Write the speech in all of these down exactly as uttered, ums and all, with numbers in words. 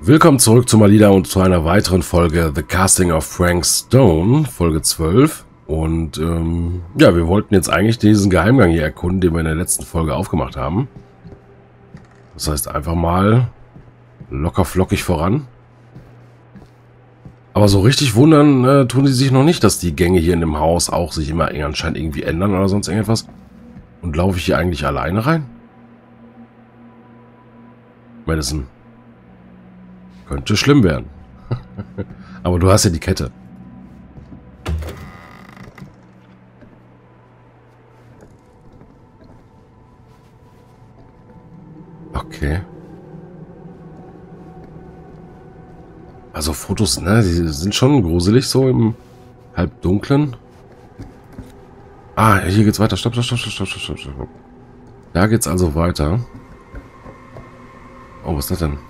Willkommen zurück zu Malida und zu einer weiteren Folge The Casting of Frank Stone, Folge zwölf. Und ähm, ja, wir wollten jetzt eigentlich diesen Geheimgang hier erkunden, den wir in der letzten Folge aufgemacht haben. Das heißt, einfach mal locker flockig voran. Aber so richtig wundern äh, tun sie sich noch nicht, dass die Gänge hier in dem Haus auch sich immer anscheinend irgendwie ändern oder sonst irgendetwas. Und laufe ich hier eigentlich alleine rein? Madison. Könnte schlimm werden. Aber du hast ja die Kette. Okay. Also Fotos, ne, die sind schon gruselig so im Halbdunklen. Ah, hier geht's weiter. Stopp, stopp, stopp, stopp, stopp, stopp, stopp. Da geht's also weiter. Oh, was ist das denn?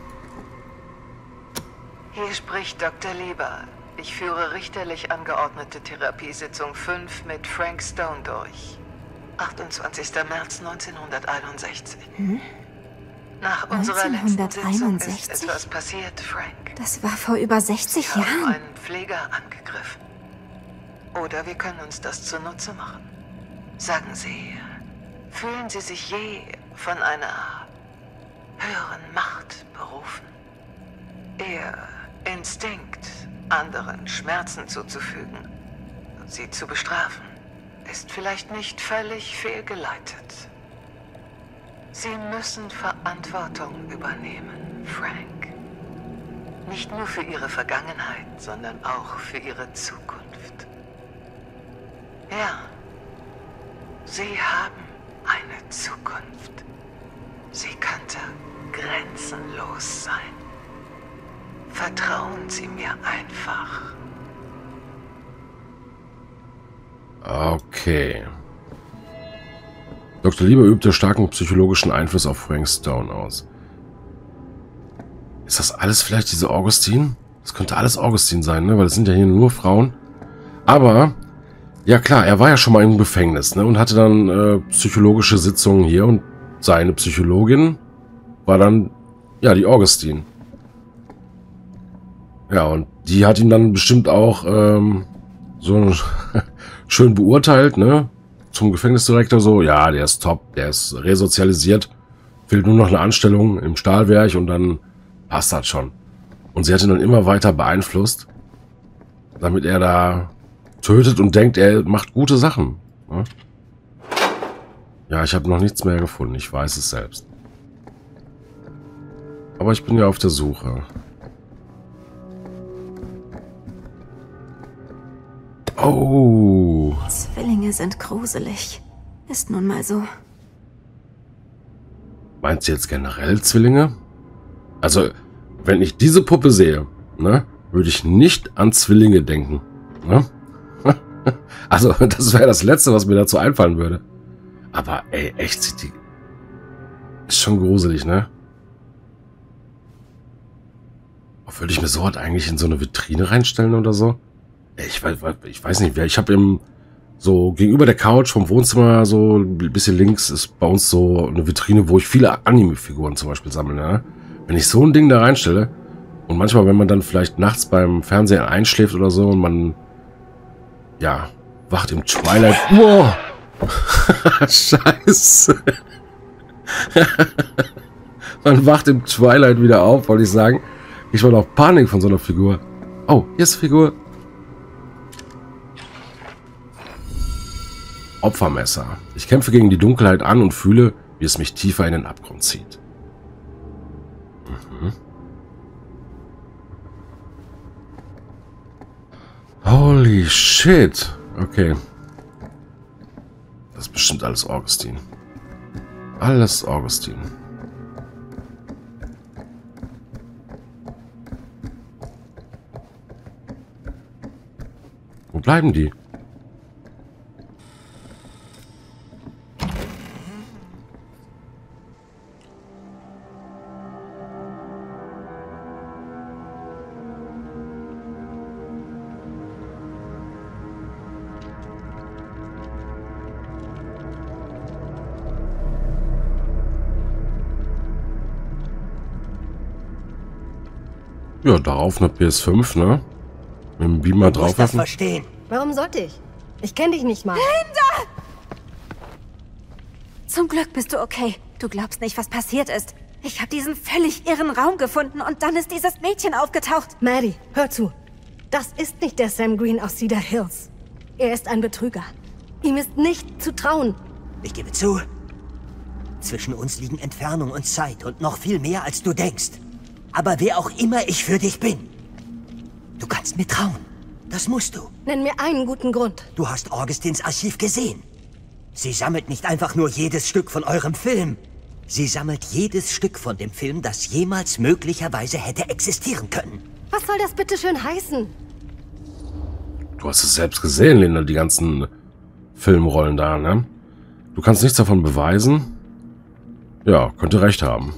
Hier spricht Doktor Lieber. Ich führe richterlich angeordnete Therapiesitzung fünf mit Frank Stone durch. achtundzwanzigster März neunzehnhunderteinundsechzig. Hm? Nach unserer letzten Sitzung ist neunzehnhunderteinundsechzig? etwas passiert, Frank. Das war vor über sechzig Sie haben Jahren. einen Pfleger angegriffen. Oder wir können uns das zunutze machen. Sagen Sie, fühlen Sie sich je von einer höheren Macht berufen? Ihr Instinkt, anderen Schmerzen zuzufügen und sie zu bestrafen, ist vielleicht nicht völlig fehlgeleitet. Sie müssen Verantwortung übernehmen, Frank. Nicht nur für Ihre Vergangenheit, sondern auch für Ihre Zukunft. Ja, Sie haben eine Zukunft. Sie könnte grenzenlos sein. Vertrauen Sie mir einfach. Okay. Doktor Lieber übte starken psychologischen Einfluss auf Frank Stone aus. Ist das alles vielleicht diese Augustine? Das könnte alles Augustine sein, ne? Weil es sind ja hier nur Frauen. Aber, ja klar, er war ja schon mal im Gefängnis, ne? Und hatte dann äh, psychologische Sitzungen hier. Und seine Psychologin war dann, ja, die Augustine. Ja, und die hat ihn dann bestimmt auch ähm, so schön beurteilt, ne? Zum Gefängnisdirektor so, ja, der ist top, der ist resozialisiert, fehlt nur noch eine Anstellung im Stahlwerk und dann passt das schon. Und sie hat ihn dann immer weiter beeinflusst, damit er da tötet und denkt, er macht gute Sachen. Ne? Ja, ich habe noch nichts mehr gefunden, ich weiß es selbst. Aber ich bin ja auf der Suche. Oh. Zwillinge sind gruselig. Ist nun mal so. Meinst du jetzt generell Zwillinge? Also, wenn ich diese Puppe sehe, ne, würde ich nicht an Zwillinge denken. Ne? Also, das wäre das Letzte, was mir dazu einfallen würde. Aber, ey, echt, sieht die... Ist schon gruselig, ne? Würde ich mir so was eigentlich in so eine Vitrine reinstellen oder so? Ich weiß, ich weiß nicht, ich habe im so gegenüber der Couch vom Wohnzimmer so ein bisschen links ist bei uns so eine Vitrine, wo ich viele Anime-Figuren zum Beispiel sammle. Ne? Wenn ich so ein Ding da reinstelle und manchmal, wenn man dann vielleicht nachts beim Fernsehen einschläft oder so und man ja wacht im Twilight. Wow! Scheiße! Man wacht im Twilight wieder auf, wollte ich sagen. Ich war doch Panik von so einer Figur. Oh, hier ist eine Figur. Opfermesser. Ich kämpfe gegen die Dunkelheit an und fühle, wie es mich tiefer in den Abgrund zieht. Mhm. Holy shit. Okay. Das ist bestimmt alles Augustine. Alles Augustine. Wo bleiben die? Ja, darauf eine P S fünf, ne? Mit dem Beamer Du musst das draufwerfen. verstehen. Warum sollte ich? Ich kenne dich nicht mal. Zum Glück bist du okay. Du glaubst nicht, was passiert ist. Ich habe diesen völlig irren Raum gefunden und dann ist dieses Mädchen aufgetaucht. Maddie, hör zu. Das ist nicht der Sam Green aus Cedar Hills. Er ist ein Betrüger. Ihm ist nicht zu trauen. Ich gebe zu, zwischen uns liegen Entfernung und Zeit und noch viel mehr, als du denkst. Aber wer auch immer ich für dich bin, du kannst mir trauen. Das musst du. Nenn mir einen guten Grund. Du hast Augustins Archiv gesehen. Sie sammelt nicht einfach nur jedes Stück von eurem Film. Sie sammelt jedes Stück von dem Film, das jemals möglicherweise hätte existieren können. Was soll das bitte schön heißen? Du hast es selbst gesehen, Linda, die ganzen Filmrollen da, ne? Du kannst nichts davon beweisen. Ja, könnte recht haben.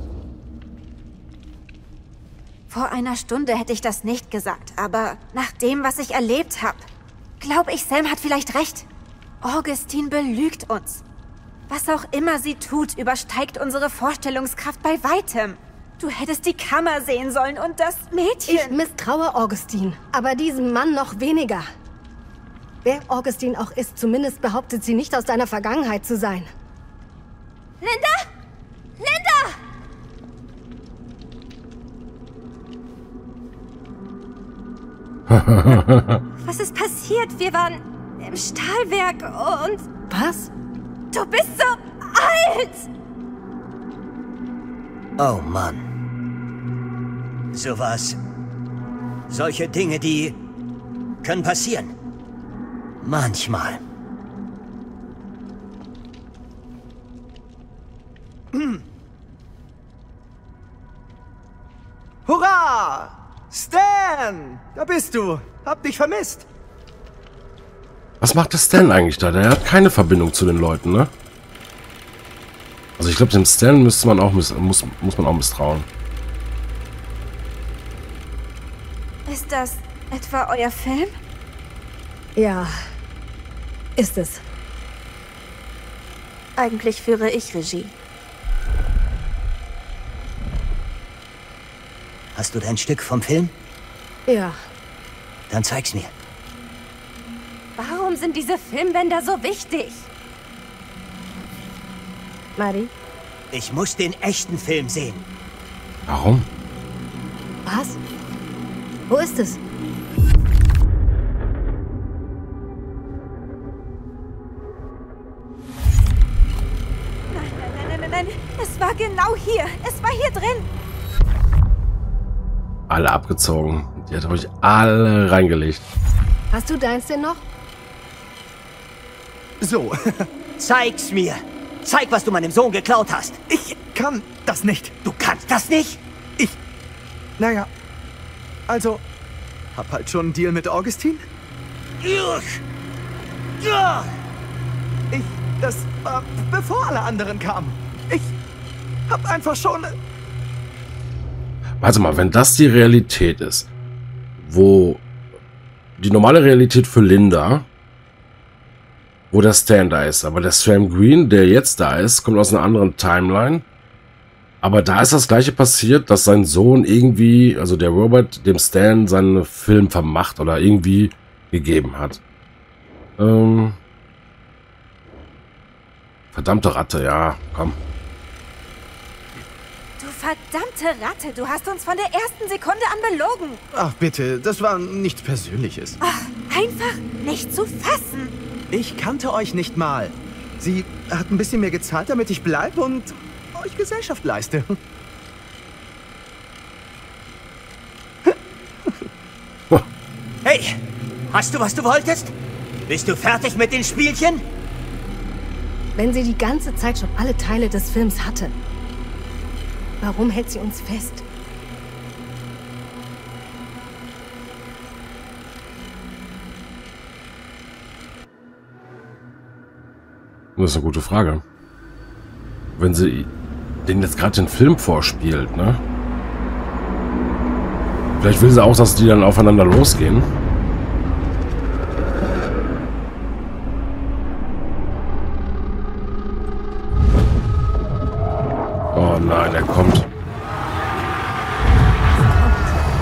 Vor einer Stunde hätte ich das nicht gesagt, aber nach dem, was ich erlebt habe, glaube ich, Sam hat vielleicht recht. Augustine belügt uns. Was auch immer sie tut, übersteigt unsere Vorstellungskraft bei weitem. Du hättest die Kammer sehen sollen und das Mädchen. Ich misstraue Augustine, aber diesem Mann noch weniger. Wer Augustine auch ist, zumindest behauptet sie nicht aus deiner Vergangenheit zu sein. Linda! Linda! Was ist passiert? Wir waren im Stahlwerk und... Was? Du bist so alt! Oh Mann. Sowas. Solche Dinge, die können passieren. Manchmal. Hm. Hurra! Stan! Da bist du. Hab dich vermisst. Was macht der Stan eigentlich da? Der hat keine Verbindung zu den Leuten, ne? Also ich glaube, dem Stan müsste man auch miss muss, muss man auch misstrauen. Ist das etwa euer Film? Ja, ist es. Eigentlich führe ich Regie. Hast du dein Stück vom Film? Ja. Dann zeig's mir. Warum sind diese Filmbänder so wichtig? Maddie? Ich muss den echten Film sehen. Warum? Was? Wo ist es? Nein, nein, nein, nein, nein. Es war genau hier. Es war hier drin. Alle abgezogen. Die hat euch alle reingelegt. Hast du deins denn noch? So, Zeig's mir. Zeig, was du meinem Sohn geklaut hast. ich kann das nicht. Du kannst das nicht? Ich... Naja, also, hab halt schon einen Deal mit Augustine. Uch. Ja. Ich... Das war bevor alle anderen kamen. Ich hab einfach schon... Warte mal, wenn das die Realität ist, wo die normale Realität für Linda, wo der Stan da ist, aber der Sam Green, der jetzt da ist, kommt aus einer anderen Timeline. Aber da ist das gleiche passiert, dass sein Sohn irgendwie, also der Robert, dem Stan seinen Film vermacht oder irgendwie gegeben hat. Ähm, verdammte Ratte, ja, komm. Du verdammte Ratte, du hast uns von der ersten Sekunde an belogen. Ach bitte, das war nichts Persönliches. Ach, einfach nicht zu fassen. Ich kannte euch nicht mal. Sie hat ein bisschen mehr gezahlt, damit ich bleibe und euch Gesellschaft leiste. Hey, hast du, was du wolltest? Bist du fertig mit den Spielchen? Wenn sie die ganze Zeit schon alle Teile des Films hatte, warum hält sie uns fest? Das ist eine gute Frage. Wenn sie den jetzt gerade den Film vorspielt, ne? Vielleicht will sie auch, dass die dann aufeinander losgehen. Oh nein, er kommt.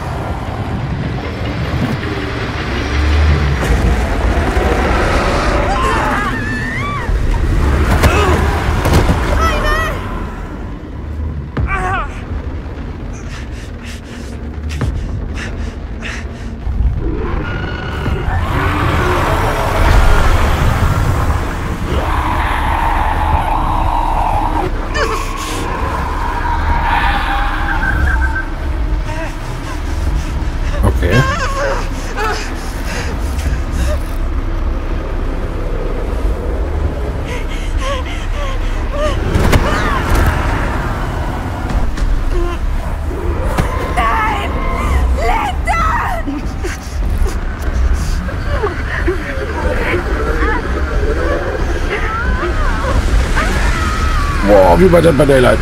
Boah, wie bei Dead by Daylight.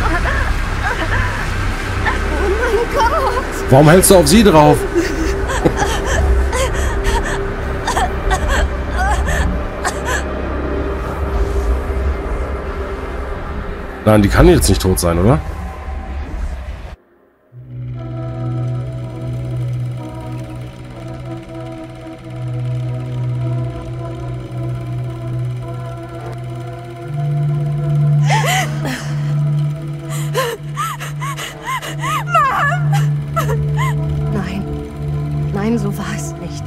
Oh mein Gott! Warum hältst du auf sie drauf? Nein, die kann jetzt nicht tot sein, oder? Nein. Nein, so war es nicht.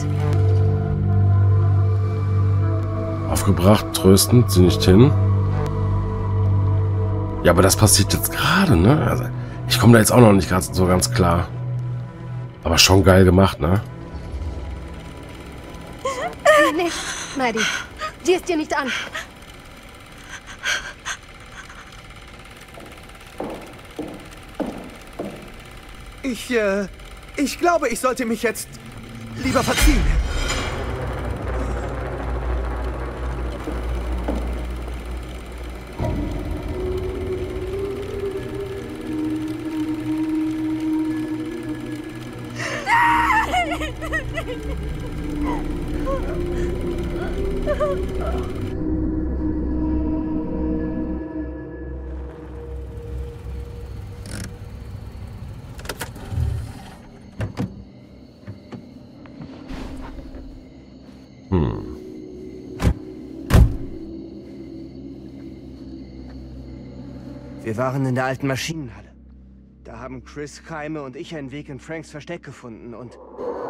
Aufgebracht, tröstend, sie nicht hin. Ja, aber das passiert jetzt gerade, ne? Also, ich komme da jetzt auch noch nicht ganz, so ganz klar. Aber schon geil gemacht, ne? Nee, Maddie. Sieh es dir nicht an. Ich, äh, ich glaube, ich sollte mich jetzt lieber verziehen. Wir waren in der alten Maschinenhalle. Da haben Chris, Keime und ich einen Weg in Franks Versteck gefunden und...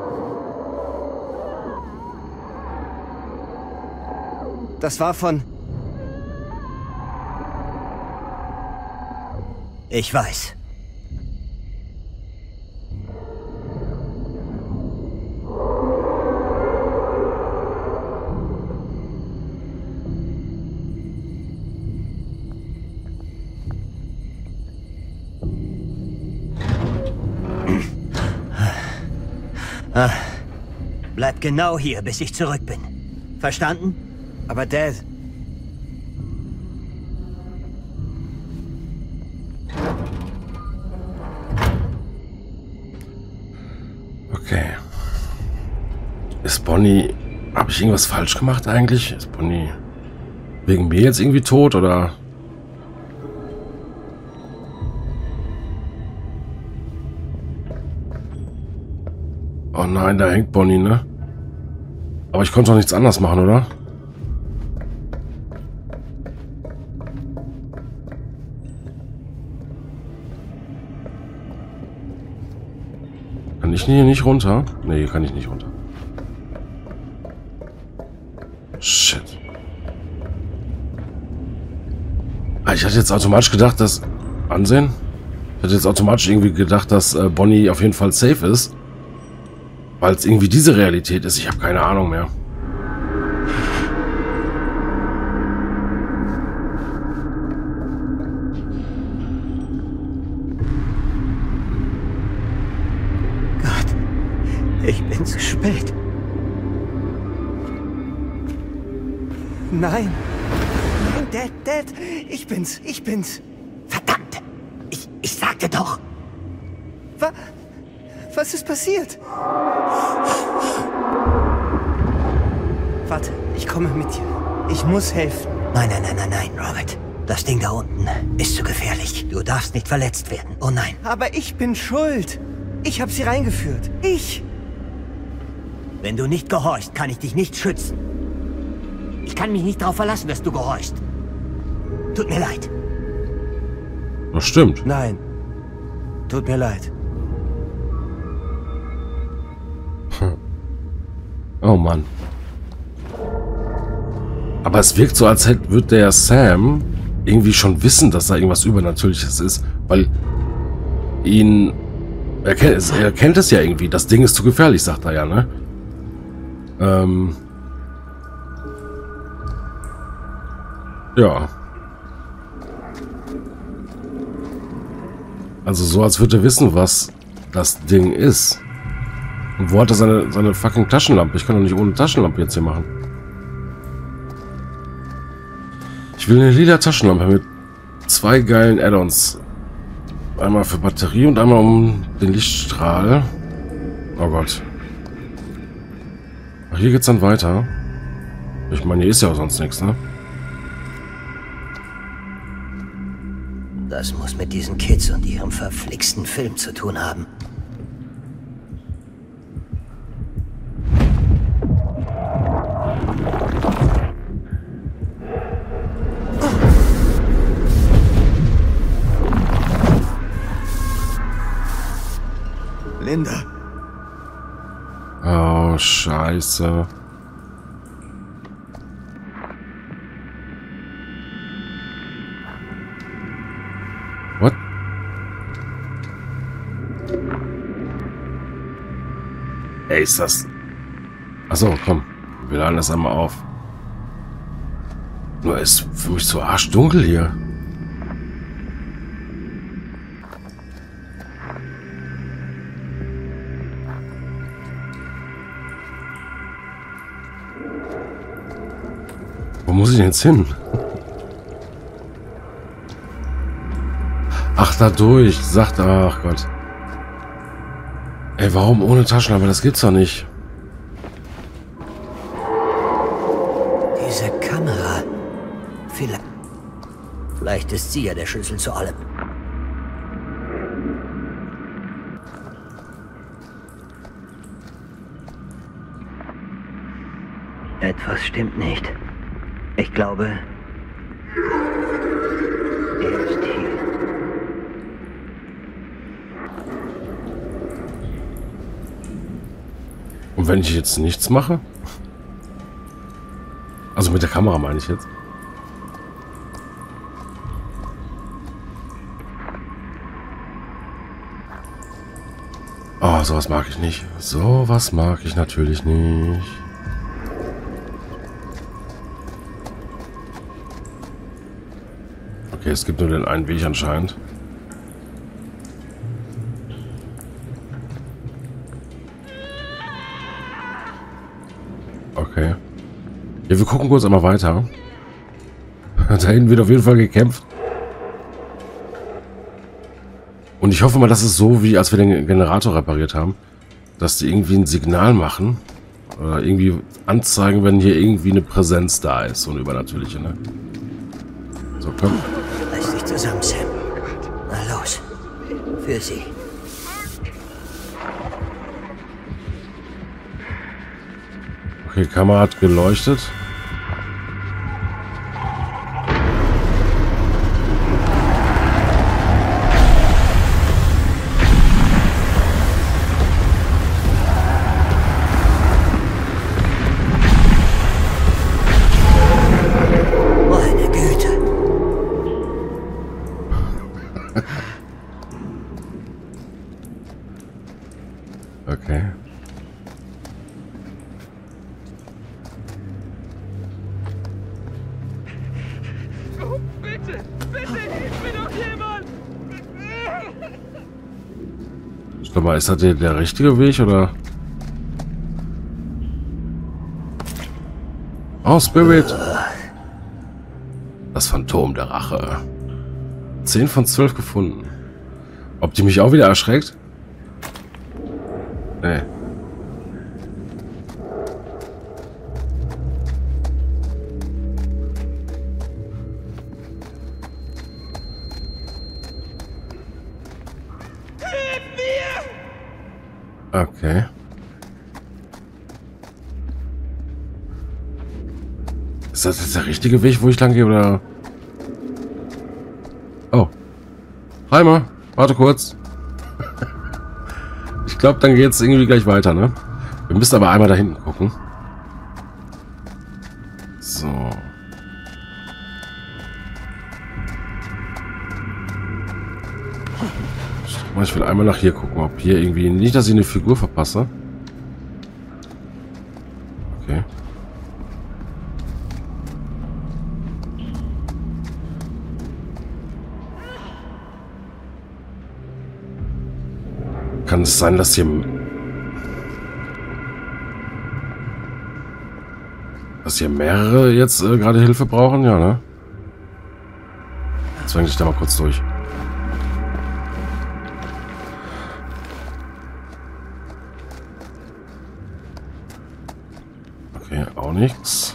Das war von... Ich weiß. Ah, bleib genau hier, bis ich zurück bin. Verstanden? Aber Dad... Okay. Ist Bonnie... Habe ich irgendwas falsch gemacht eigentlich? Ist Bonnie wegen mir jetzt irgendwie tot, oder... Oh nein, da hängt Bonnie, ne? Aber ich konnte doch nichts anderes machen, oder? Kann ich hier nicht runter? Ne, hier kann ich nicht runter. Shit. Ah, ich hatte jetzt automatisch gedacht, dass... Ansehen? Ich hatte jetzt automatisch irgendwie gedacht, dass äh, Bonnie auf jeden Fall safe ist. Weil es irgendwie diese Realität ist. Ich habe keine Ahnung mehr. Gott, ich bin zu spät. Nein. Nein, Dad, Dad. Ich bin's, ich bin's. Verdammt! Ich, ich sagte doch. Was? Was ist passiert? Warte, ich komme mit dir. Ich muss helfen. Nein, nein, nein, nein, nein, Robert. Das Ding da unten ist zu gefährlich. Du darfst nicht verletzt werden. Oh nein. Aber ich bin schuld. Ich habe sie reingeführt. Ich. Wenn du nicht gehorchst, kann ich dich nicht schützen. Ich kann mich nicht darauf verlassen, dass du gehorchst. Tut mir leid. Das stimmt. Nein. Tut mir leid. Oh Mann. Aber es wirkt so, als hätte, würde der Sam irgendwie schon wissen, dass da irgendwas Übernatürliches ist, weil ihn... Er kennt, es, er kennt es ja irgendwie. Das Ding ist zu gefährlich, sagt er ja, ne? Ähm... Ja. Also so, als würde er wissen, was das Ding ist. Und wo hat er seine, seine fucking Taschenlampe? Ich kann doch nicht ohne Taschenlampe jetzt hier machen. Ich will eine lila Taschenlampe mit zwei geilen Add-ons. Einmal für Batterie und einmal um den Lichtstrahl. Oh Gott. Ach, hier geht's dann weiter. Ich meine, hier ist ja auch sonst nichts, ne? Das muss mit diesen Kids und ihrem verflixten Film zu tun haben. Linda. Oh, scheiße. What? Ey, ist das... Achso, komm. Wir laden das einmal auf. Nur ist für mich so arschdunkel hier. Wo muss ich denn jetzt hin? Ach, da durch. Sagt, ach Gott. Ey, warum ohne Taschenlampe? Das gibt's doch nicht. Diese Kamera. Vielleicht, vielleicht ist sie ja der Schlüssel zu allem. Etwas stimmt nicht. Ich glaube, er ist hier. Und wenn ich jetzt nichts mache? Also mit der Kamera meine ich jetzt. Oh, sowas mag ich nicht. Sowas mag ich natürlich nicht. Okay, es gibt nur den einen Weg anscheinend. Okay. Ja, wir gucken kurz einmal weiter. Da hinten wird auf jeden Fall gekämpft. Und ich hoffe mal, dass es so, wie als wir den Generator repariert haben, dass die irgendwie ein Signal machen. Oder irgendwie anzeigen, wenn hier irgendwie eine Präsenz da ist. So eine übernatürliche, ne? So, komm. Reiß dich zusammen, Sam. Na los. Für sie. Okay, Kamera hat geleuchtet. Meine Güte. Okay. Oh, bitte, bitte, hilf mir doch jemand! Ich glaube mal, ist das der, der richtige Weg, oder? Oh, Spirit! Das Phantom der Rache. zehn von zwölf gefunden. Ob die mich auch wieder erschreckt? Nee. Okay. Ist das jetzt der richtige Weg, wo ich lang gehe, oder? Oh. Heimer, warte kurz. Ich glaube, dann geht es irgendwie gleich weiter, ne? Wir müssen aber einmal da hinten gucken. So. Ich will einmal nach hier gucken, ob hier irgendwie... Nicht, dass ich eine Figur verpasse. Okay. Kann es sein, dass hier... Dass hier mehrere jetzt äh, gerade Hilfe brauchen? Ja, ne? zwäng dich da mal kurz durch. Okay, auch nichts.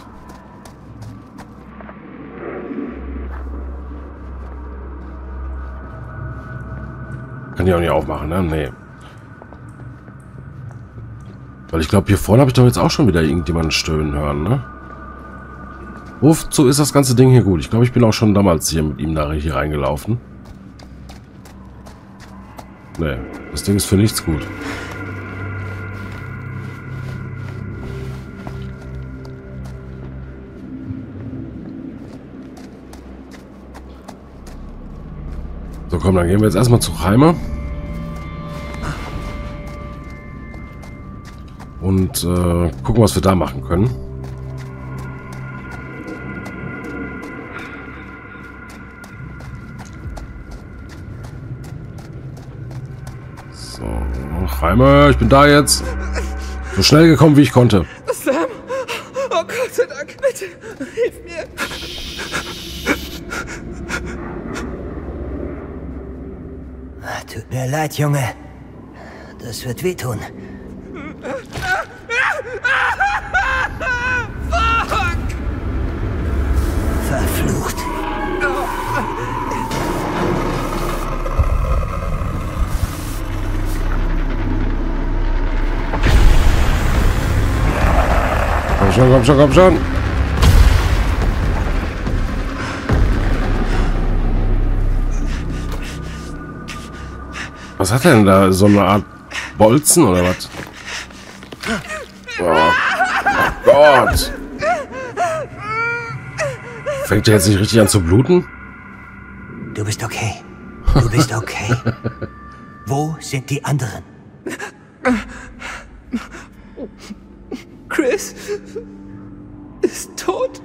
Kann ich auch nicht aufmachen, ne? Nee. Weil ich glaube, hier vorne habe ich doch jetzt auch schon wieder irgendjemanden stöhnen hören, ne? Wozu ist das ganze Ding hier gut? Ich glaube, ich bin auch schon damals hier mit ihm da hier reingelaufen. Nee, das Ding ist für nichts gut. So, komm, dann gehen wir jetzt erstmal zu Reimer. Und äh, gucken, was wir da machen können. So, Reimer, ich bin da jetzt. So schnell gekommen, wie ich konnte. Sam! Oh Gott sei Dank, bitte, hilf mir! Tut mir leid, Junge. Das wird wehtun. Fuck! Verflucht. Komm schon, komm schon, komm schon. Was hat er denn da? So eine Art Bolzen oder was? Oh, oh Gott. Fängt er jetzt nicht richtig an zu bluten? Du bist okay. Du bist okay. Wo sind die anderen? Chris ist tot.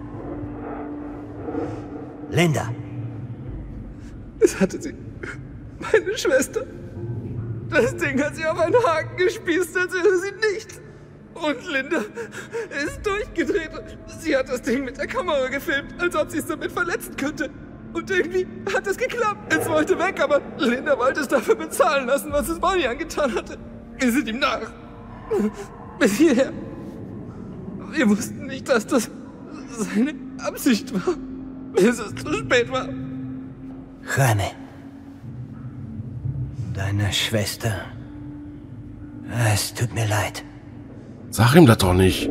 Linda. Es hatte sie. Meine Schwester. Das Ding hat sie auf einen Haken gespießt, als wäre sie nichts. Und Linda ist durchgedreht. Sie hat das Ding mit der Kamera gefilmt, als ob sie es damit verletzen könnte. Und irgendwie hat es geklappt. Es wollte weg, aber Linda wollte es dafür bezahlen lassen, was es Bonnie angetan hatte. Wir sind ihm nach. Bis hierher. Wir wussten nicht, dass das seine Absicht war, bis es zu spät war. Jaime. Deine Schwester. Es tut mir leid. Sag ihm das doch nicht.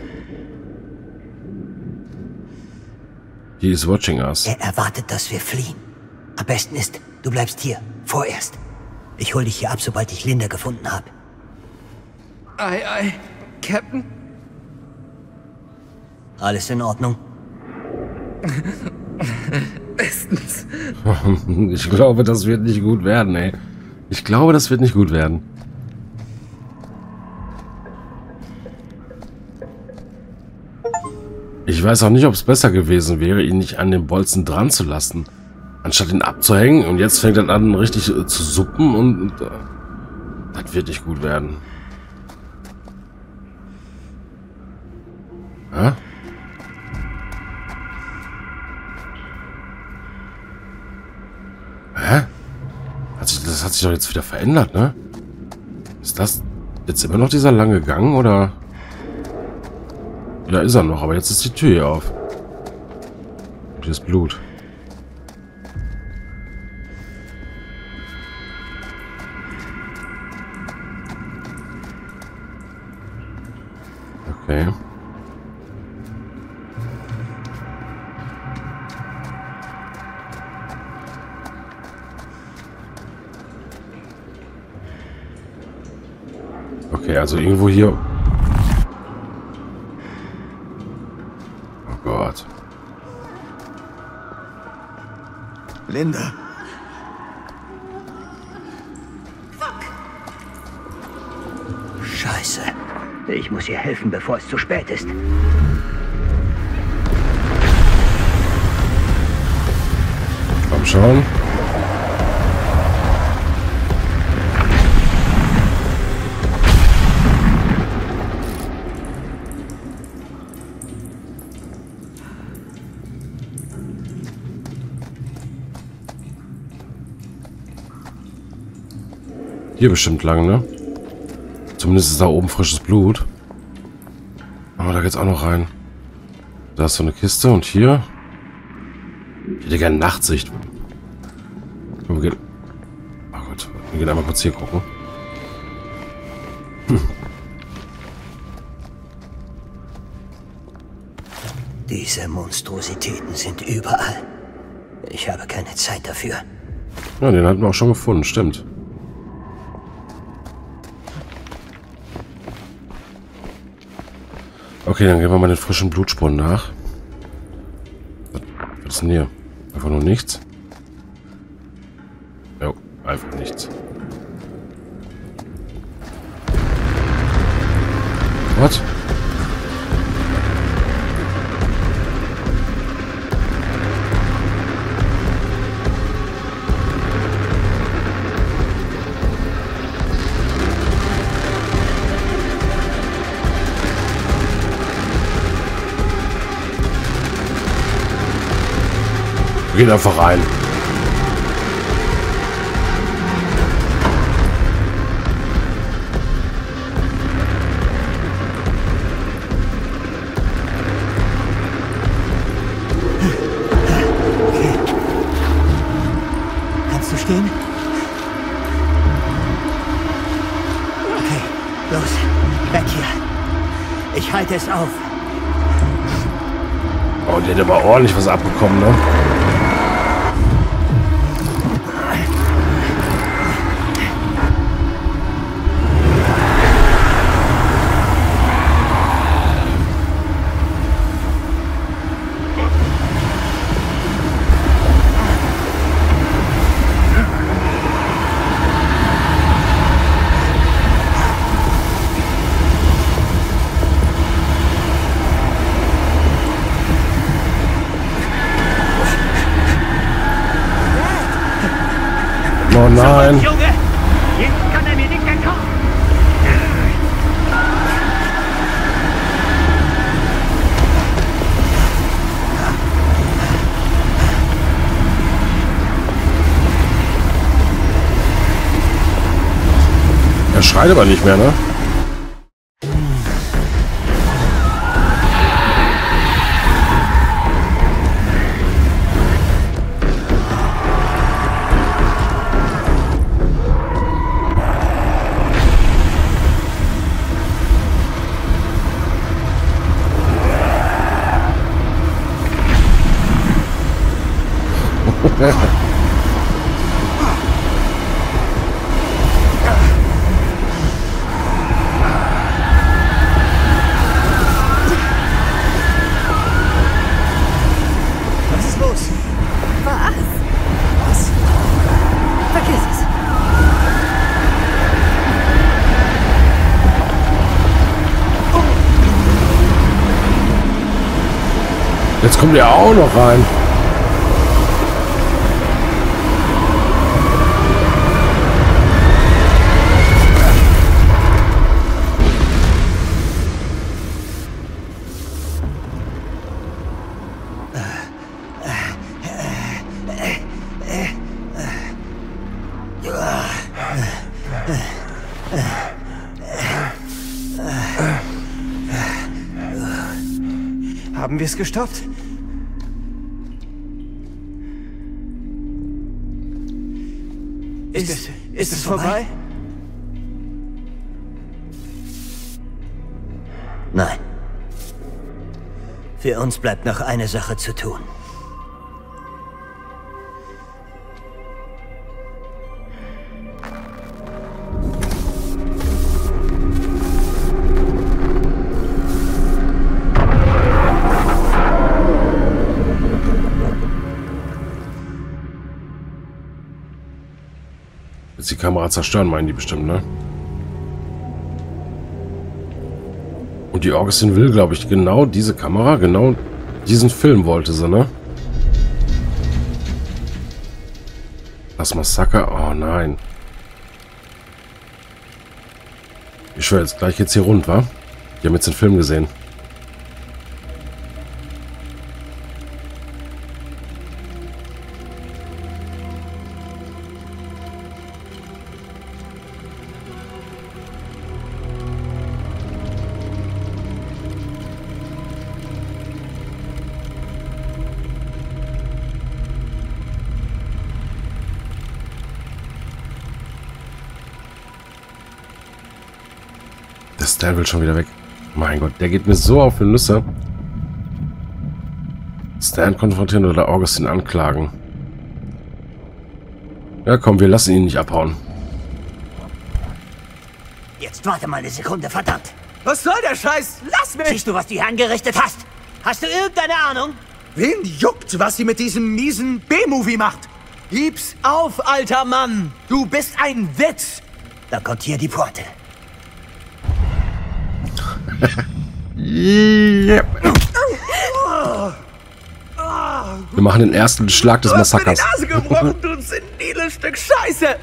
He is watching us. Er erwartet, dass wir fliehen. Am besten ist, du bleibst hier. Vorerst. Ich hol dich hier ab, sobald ich Linda gefunden habe. Ei, ei, Captain. Alles in Ordnung? Bestens. Ich glaube, das wird nicht gut werden, ey. Ich glaube, das wird nicht gut werden. Ich weiß auch nicht, ob es besser gewesen wäre, ihn nicht an den Bolzen dran zu lassen, anstatt ihn abzuhängen. Und jetzt fängt er an, richtig äh, zu suppen und, und äh, das wird nicht gut werden. Hä? Hä? Hat sich, das hat sich doch jetzt wieder verändert, ne? Ist das jetzt immer noch dieser lange Gang, oder? Ja, ist er noch, aber jetzt ist die Tür hier auf. Und hier ist Blut. Okay. Okay, also irgendwo hier... Oh Gott. Linda. Scheiße. Ich muss ihr helfen, bevor es zu spät ist. Komm schon. Hier bestimmt lang, ne? Zumindest ist da oben frisches Blut. Aber da geht's auch noch rein. Da ist so eine Kiste und hier... Ich hätte gerne Nachtsicht. Wir gehen... Oh Gott, wir gehen einmal kurz hier gucken. Hm. Diese Monstrositäten sind überall. Ich habe keine Zeit dafür. Ja, den hatten wir auch schon gefunden, stimmt. Okay, dann gehen wir mal den frischen Blutspuren nach. Was ist denn hier? Einfach nur nichts? Jo, einfach nichts. What? Wir gehen einfach rein. Okay. Kannst du stehen? Okay, los. Weg hier. Ich halte es auf. Oh, der hat aber ordentlich was abbekommen, ne? Oh nein. Junge, jetzt kann er mir nicht entkommen. Er schreit aber nicht mehr, ne? Was ist los? Was? Was? Vergiss es. Jetzt kommt er auch noch rein. Haben wir es gestoppt? Ist, ist, ist es vorbei? vorbei? Nein. Für uns bleibt noch eine Sache zu tun. Jetzt die Kamera zerstören, meinen die bestimmt, ne? Und die Augustin will, glaube ich, genau diese Kamera, genau diesen Film wollte sie, ne? Das Massaker, oh nein. Ich schwöre, jetzt gleich jetzt hier rund, wa? Die haben jetzt den Film gesehen. Der Stan will schon wieder weg. Mein Gott, der geht mir so auf die Nüsse. Stan konfrontieren oder Augustin anklagen. Ja komm, wir lassen ihn nicht abhauen. Jetzt warte mal eine Sekunde, verdammt. Was soll der Scheiß? Lass mich! Siehst du, was du hier angerichtet hast? Hast du irgendeine Ahnung? Wen juckt, was sie mit diesem miesen B-Movie macht? Gib's auf, alter Mann! Du bist ein Witz! Da kommt hier die Pointe. Yep. Wir machen den ersten Schlag des Du hast mir Massakers. die Nase gebrochen, du seniles Stück Scheiße!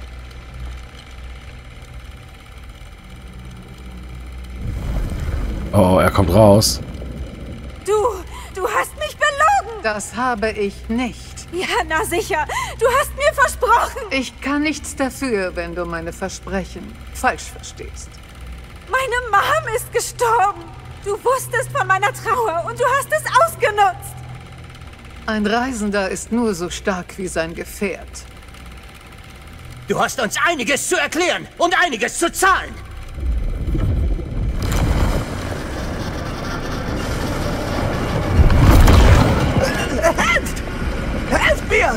Oh, er kommt raus. Du, du hast mich belogen. Das habe ich nicht. Ja, na sicher. Du hast mir versprochen. Ich kann nichts dafür, wenn du meine Versprechen falsch verstehst. Meine Mom ist gestorben. Du wusstest von meiner Trauer und du hast es ausgenutzt. Ein Reisender ist nur so stark wie sein Gefährt. Du hast uns einiges zu erklären und einiges zu zahlen. Helft! Helft mir!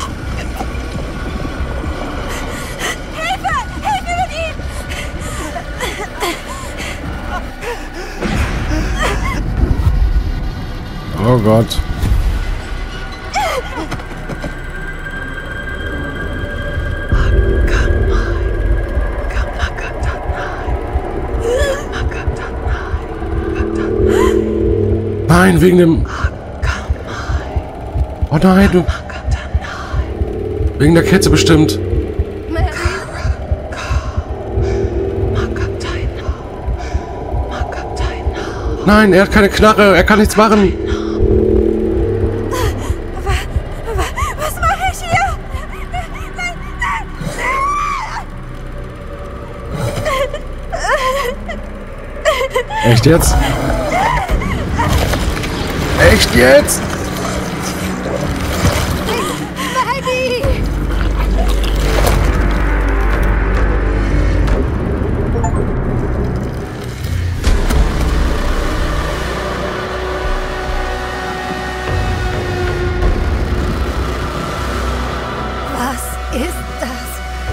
Hilfe! Hilfe mit ihm! Oh Gott. Nein, wegen dem... Oh nein, du... Wegen der Kette bestimmt. Nein, er hat keine Knarre, er kann nichts machen. Was mache ich hier? Echt jetzt? Echt jetzt? Was ist das?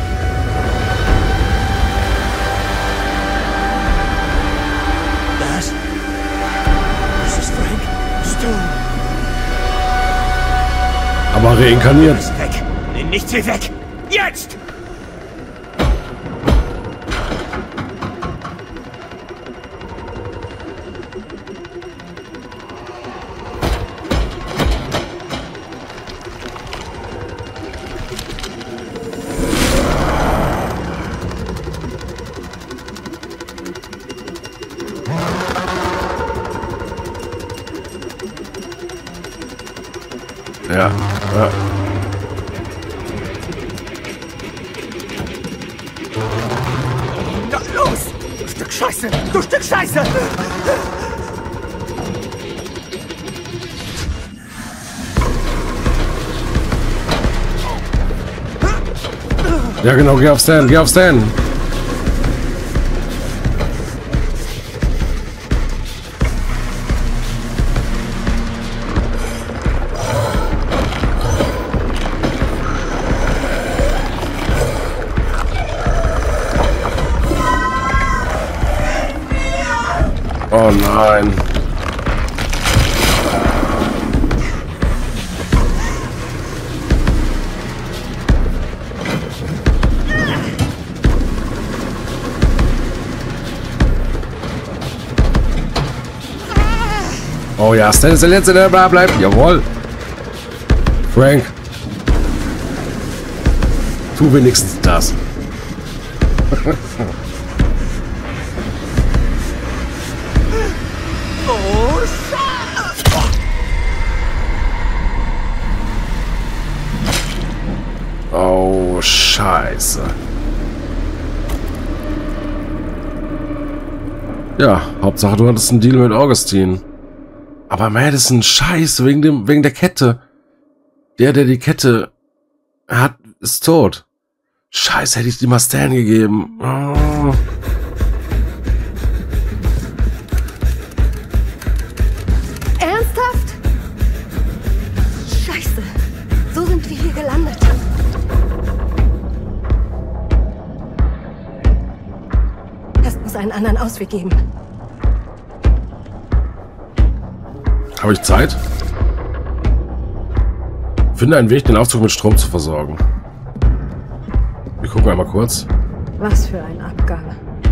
Das? Das ist Frank Stone. Aber reinkarniert. Ist weg. Nimm nichts wie weg. Jetzt! Ja, ja. Da, los! Du Stück Scheiße! Du Stück Scheiße! Ja genau, geh auf Stan, geh auf Stan. Oh nein. Oh ja, Stan ist der Letzte, der da bleibt. Jawohl. Frank. Tu wenigstens das. Oh, Scheiße! Oh, Scheiße. Ja, Hauptsache du hattest einen Deal mit Augustin. Aber Madison, scheiße, wegen dem, wegen der Kette. Der, der die Kette hat, ist tot. Scheiße, hätte ich die mal Stan gegeben. Oh. hier gelandet? Es muss einen anderen Ausweg geben. Habe ich Zeit? Finde einen Weg, den Aufzug mit Strom zu versorgen. Wir gucken einmal kurz. Was für ein Abgang.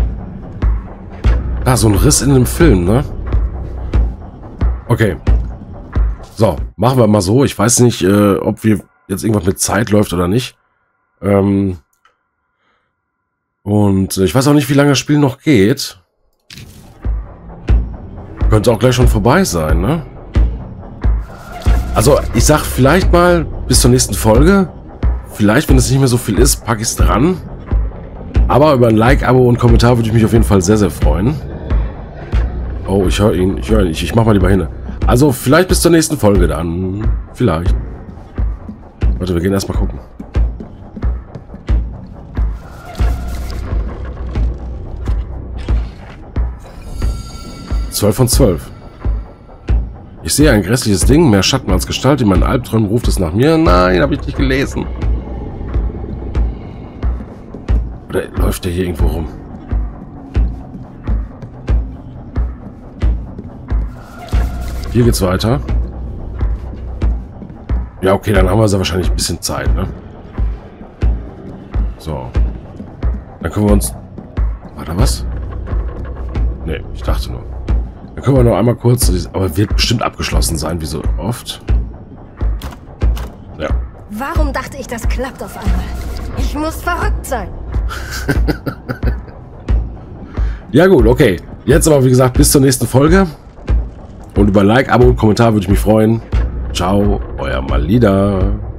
Ah, so ein Riss in dem Film, ne? Okay. So, machen wir mal so. Ich weiß nicht, äh, ob wir jetzt irgendwas mit Zeit läuft oder nicht. Ähm Und ich weiß auch nicht, wie lange das Spiel noch geht. Könnte auch gleich schon vorbei sein, ne? Also, ich sag vielleicht mal bis zur nächsten Folge. Vielleicht, wenn es nicht mehr so viel ist, packe ich es dran. Aber über ein Like, Abo und Kommentar würde ich mich auf jeden Fall sehr, sehr freuen. Oh, ich höre ihn. Ich höre ihn. Ich, ich mach mal lieber hin. Also, vielleicht bis zur nächsten Folge dann. Vielleicht. Warte, wir gehen erstmal gucken. zwölf von zwölf. Ich sehe ein grässliches Ding, mehr Schatten als Gestalt. In meinen Albträumen ruft es nach mir. Nein, habe ich nicht gelesen. Oder läuft der hier irgendwo rum? Hier geht's weiter. Ja, okay, dann haben wir ja wahrscheinlich ein bisschen Zeit, ne? So. Dann können wir uns... War da was? Nee, ich dachte nur. Dann können wir noch einmal kurz... Aber wird bestimmt abgeschlossen sein, wie so oft. Ja. Warum dachte ich, das klappt auf einmal? Ich muss verrückt sein. Ja gut, okay. Jetzt aber, wie gesagt, bis zur nächsten Folge. Und über Like, Abo und Kommentar würde ich mich freuen. Ciao, euer Malida.